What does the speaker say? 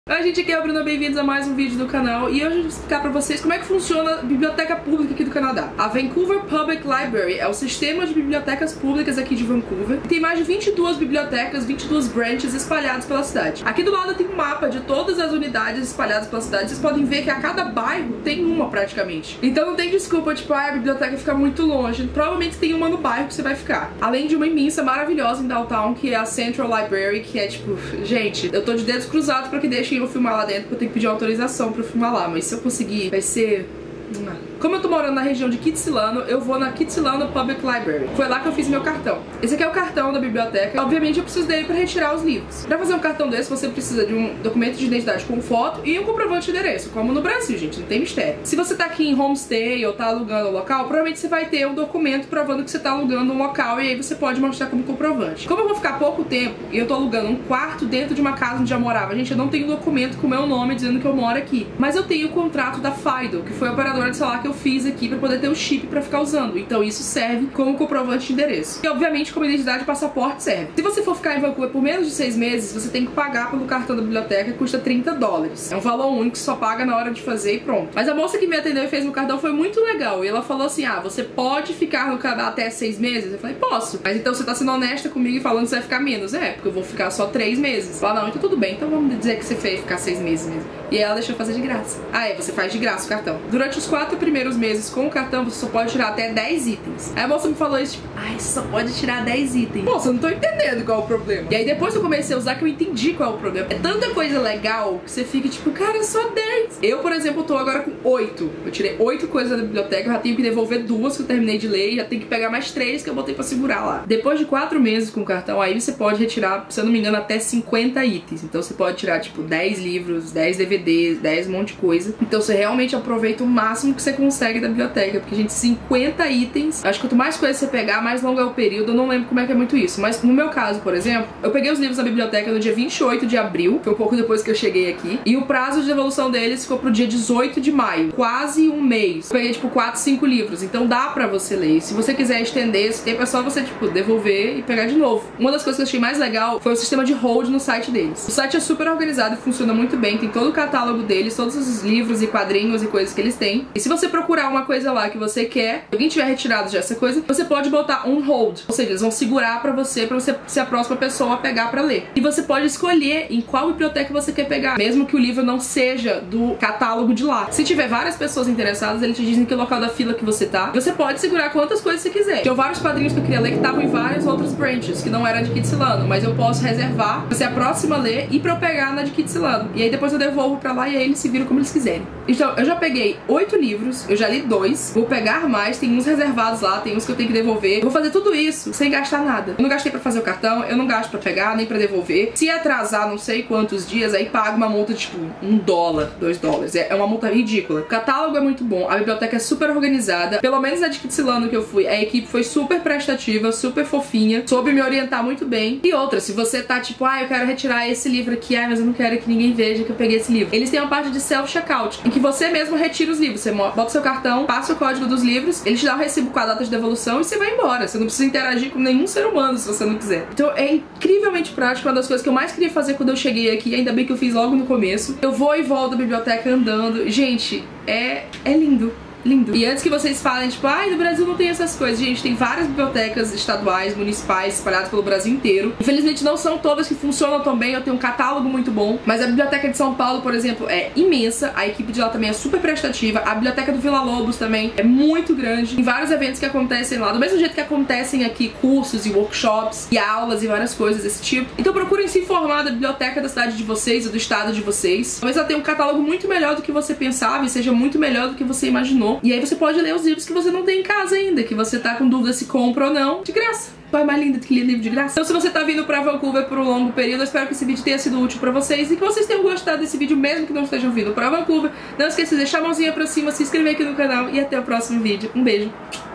Oi gente, aqui é a Bruna, bem-vindos a mais um vídeo do canal. E hoje eu vou explicar pra vocês como é que funciona a biblioteca pública aqui do Canadá. A Vancouver Public Library é o sistema de bibliotecas públicas aqui de Vancouver. E tem mais de 22 bibliotecas, 22 branches espalhadas pela cidade. Aqui do lado tem um mapa de todas as unidades espalhadas pela cidade. Vocês podem ver que a cada bairro tem uma praticamente. Então não tem desculpa, tipo, a biblioteca fica muito longe. Provavelmente tem uma no bairro que você vai ficar. Além de uma imensa, maravilhosa em Downtown, que é a Central Library, que é tipo, gente, eu tô de dedos cruzados pra que deixem eu filmar lá dentro, porque eu tenho que pedir autorização pra eu filmar lá, mas se eu conseguir, vai ser... Como eu tô morando na região de Kitsilano, eu vou na Kitsilano Public Library. Foi lá que eu fiz meu cartão. Esse aqui é o cartão da biblioteca. Obviamente eu preciso dele pra retirar os livros. Pra fazer um cartão desse, você precisa de um documento de identidade com foto e um comprovante de endereço, como no Brasil, gente, não tem mistério. Se você tá aqui em homestay ou tá alugando o local, provavelmente você vai ter um documento provando que você tá alugando um local e aí você pode mostrar como comprovante. Como eu vou ficar pouco tempo e eu tô alugando um quarto dentro de uma casa onde já morava, gente, eu não tenho documento com o meu nome dizendo que eu moro aqui. Mas eu tenho o contrato da Fido, que foi a operadora de celular que eu fiz aqui pra poder ter o chip pra ficar usando. Então isso serve como comprovante de endereço. E obviamente como identidade e passaporte serve. Se você for ficar em Vancouver por menos de 6 meses, você tem que pagar pelo cartão da biblioteca, que custa $30. É um valor único que só paga na hora de fazer e pronto. Mas a moça que me atendeu e fez meu cartão foi muito legal. E ela falou assim, você pode ficar no Canadá até 6 meses? Eu falei, posso. Mas então você tá sendo honesta comigo e falando que você vai ficar menos. É, porque eu vou ficar só 3 meses. Ela, não, então tudo bem. Então vamos dizer que você fez ficar 6 meses mesmo. E aí ela deixou fazer de graça. Você faz de graça o cartão. Durante os 4 primeiros meses com o cartão, você só pode tirar até 10 itens. Aí a moça me falou isso, tipo, você só pode tirar 10 itens. Moça, eu não tô entendendo qual é o problema. E aí depois que eu comecei a usar que eu entendi qual é o problema. É tanta coisa legal que você fica tipo, cara, só 10. Eu, por exemplo, tô agora com 8. Eu tirei 8 coisas da biblioteca, eu já tenho que devolver 2 que eu terminei de ler e já tenho que pegar mais 3 que eu botei pra segurar lá. Depois de 4 meses com o cartão, aí você pode retirar, se eu não me engano, até 50 itens. Então você pode tirar, tipo, 10 livros, 10 DVDs, 10 um monte de coisa. Então você realmente aproveita o máximo que você consegue da biblioteca, porque, gente, 50 itens, acho que quanto mais coisa você pegar, mais longo é o período. Eu não lembro como é que é muito isso, mas no meu caso, por exemplo, eu peguei os livros da biblioteca no dia 28 de abril, foi um pouco depois que eu cheguei aqui, e o prazo de devolução deles ficou pro dia 18 de maio, quase um mês. Eu peguei tipo 4, 5 livros, então dá pra você ler. E se você quiser estender esse tempo, é só você tipo devolver e pegar de novo. Uma das coisas que eu achei mais legal foi o sistema de hold no site deles. O site é super organizado e funciona muito bem, tem todo o catálogo deles, todos os livros e quadrinhos e coisas que eles têm. E se você procurar uma coisa lá que você quer, alguém tiver retirado já essa coisa, você pode botar on hold, ou seja, eles vão segurar pra você ser a próxima pessoa a pegar pra ler. E você pode escolher em qual biblioteca você quer pegar, mesmo que o livro não seja do catálogo de lá. Se tiver várias pessoas interessadas, eles te dizem que local da fila que você tá. Você pode segurar quantas coisas você quiser. Tinha vários quadrinhos que eu queria ler que estavam em vários outros branches, que não era de Kitsilano, mas eu posso reservar pra ser a próxima a ler e pra eu pegar na de Kitsilano. E aí depois eu devolvo pra lá e aí eles se viram como eles quiserem. Então, eu já peguei 8 livros, eu já li 2, vou pegar mais, tem uns reservados lá, tem uns que eu tenho que devolver. Eu vou fazer tudo isso sem gastar nada. Eu não gastei pra fazer o cartão, eu não gasto pra pegar, nem pra devolver. Se atrasar não sei quantos dias, aí pago uma multa de tipo $1, $2. É uma multa ridícula. O catálogo é muito bom, a biblioteca é super organizada. Pelo menos na de Kitsilano que eu fui, a equipe foi super prestativa, super fofinha, soube me orientar muito bem. E outra, se você tá tipo, eu quero retirar esse livro aqui, mas eu não quero que ninguém veja que eu peguei esse livro. Eles têm uma parte de self-checkout, em que você mesmo retira os livros. Você bota seu cartão, passa o código dos livros, eles te dão o recibo com a data de devolução e você vai embora. Você não precisa interagir com nenhum ser humano se você não quiser. Então é incrivelmente prático, uma das coisas que eu mais queria fazer quando eu cheguei aqui, ainda bem que eu fiz logo no começo. Eu vou e volto da biblioteca andando. Gente, é lindo. Lindo. E antes que vocês falem, tipo, no Brasil não tem essas coisas. Gente, tem várias bibliotecas estaduais, municipais, espalhadas pelo Brasil inteiro. Infelizmente não são todas que funcionam tão bem, eu tenho um catálogo muito bom. Mas a Biblioteca de São Paulo, por exemplo, é imensa. A equipe de lá também é super prestativa. A Biblioteca do Vila Lobos também é muito grande. Tem vários eventos que acontecem lá, do mesmo jeito que acontecem aqui cursos e workshops e aulas e várias coisas desse tipo. Então procurem se informar da biblioteca da cidade de vocês ou do estado de vocês. Talvez ela tenha um catálogo muito melhor do que você pensava e seja muito melhor do que você imaginou. E aí você pode ler os livros que você não tem em casa ainda, que você tá com dúvida se compra ou não, de graça. Vai mais linda do que ler livro de graça. Então se você tá vindo pra Vancouver por um longo período, eu espero que esse vídeo tenha sido útil pra vocês e que vocês tenham gostado desse vídeo, mesmo que não estejam vindo pra Vancouver. Não esqueça de deixar a mãozinha pra cima, se inscrever aqui no canal e até o próximo vídeo. Um beijo!